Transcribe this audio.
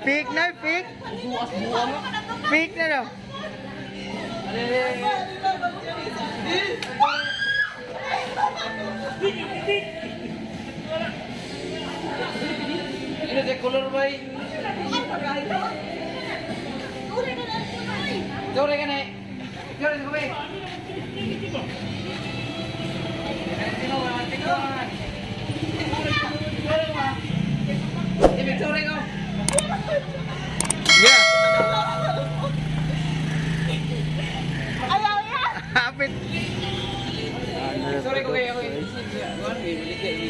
Fake na, fake. Fake na daw. Ini dia color baik. Sore kan eh? Sore kan baik. Ini sore kau. Yeah. Apit. Sore kau kayak aku.